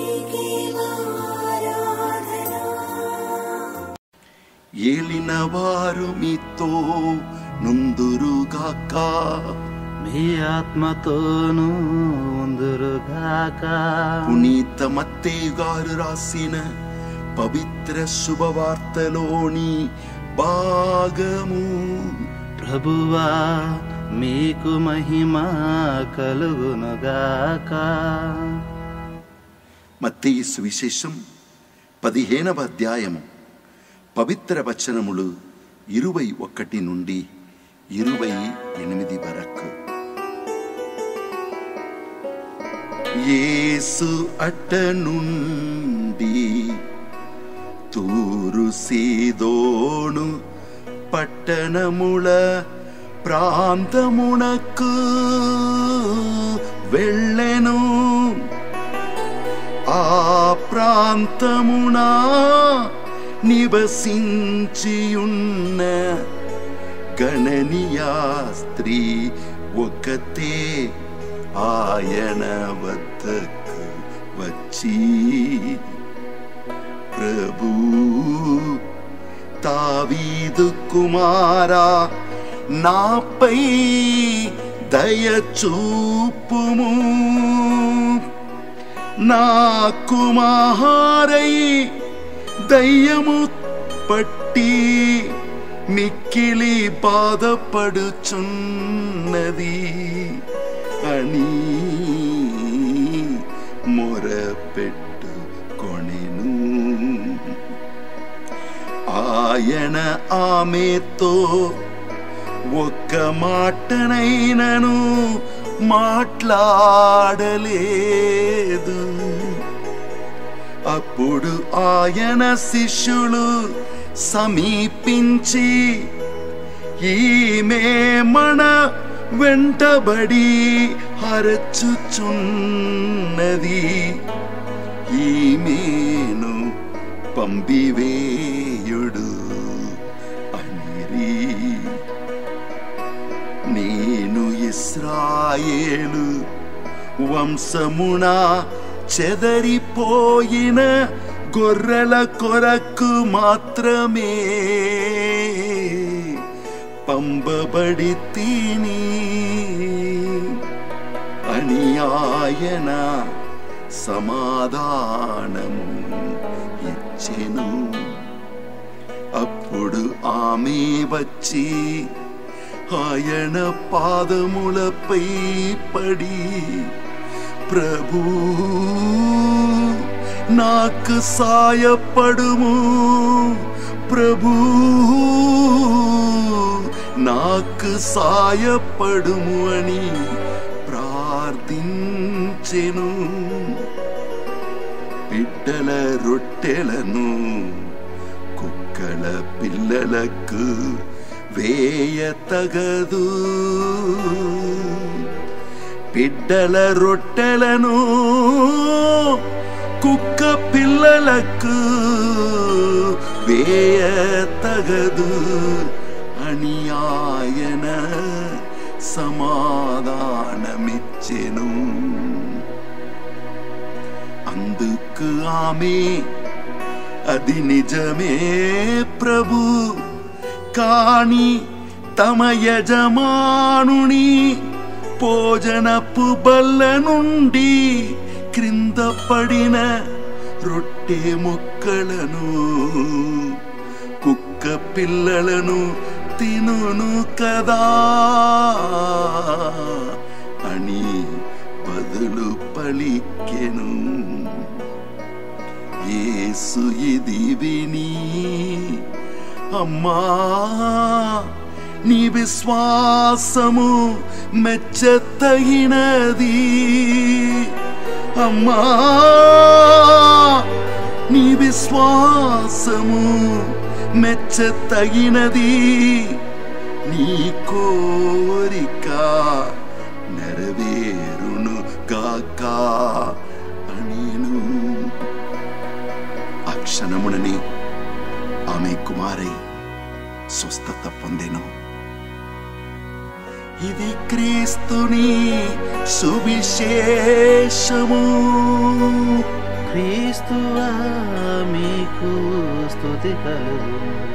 ఏలినవారు మీతో నుందురుగాక, మీ ఆత్మతోను ఉందురుగాక. పునీత మత్తయి గారు రాసిన పవిత్ర శుభవార్తలోని భాగము. ప్రభువా మీకు మహిమ కలుగునుగాక. మత్తయి సువిశేషం 15వ అధ్యాయము పవిత్ర వచనములు 21 నుండి 28 వరకు. యేసు అట్ట నుండి తూరు సీదోను పట్టణముల ప్రాంతమునకు వెళ్ళెను. ఆ ప్రాంతమున నివసించియున్న గణనీయ స్త్రీ ఒకతే ఆయన వద్దకు వచ్చి, ప్రభు, దావీదు కుమారా, నాపై దయ చూపుము, నా కుమారై దయ్యము పట్టి మిక్కిలి బాధపడుచున్నది అని మొరపెట్టుకొనెను. ఆయన ఆమెతో ఒక్క మాటనైనను మాట్లాడలేదు. అప్పుడు ఆయన శిష్యులు సమీపించి, ఈమె మన వెంటబడి హరచుచున్నది, ఈమెను పంపివేయుడు అనిరి. నేను ఇశ్రాయేలు వంశమున చెదరిపోయిన గొర్రెల కొరకు మాత్రమే పంపబడి తిని అని ఆయన సమాధానము ఇచ్చెను. అప్పుడు ఆమె వచ్చి ఆయన పాదములపై పడి, ప్రభు, నాకు సాయపడుము, ప్రభు, నాకు సాయపడుము అని ప్రార్థించెను. బిడ్డల రొట్టెలను కుక్కల పిల్లలకు వేయ తగదు, బిడ్డల రొట్టెలను కుక్క పిల్లలకు వేయ తగదు అని ఆయన సమాధానమిచ్చెను. అందుకు ఆమె, అది నిజమే ప్రభు, కాని తమ యజమానుని భోజనపు బల్ల నుండి క్రింద పడిన రొట్టె ముక్కలను కుక్క పిల్లలను తినును కదా అని బదులు పలికెను. యేసు ఇది విని, అమ్మా, నీ విశ్వాసము మెచ్చతగినది, అమ్మా, నీ విశ్వాసము మెచ్చతగినది, నీ కోరిక నెరవేరును గాక అనేను. ఆ క్షణమునని ఆమె కుమారై స్వస్థత పొందెను. ఇది క్రీస్తుని సువిశేషము. క్రీస్తువా మీకు స్తుతి కలుగును.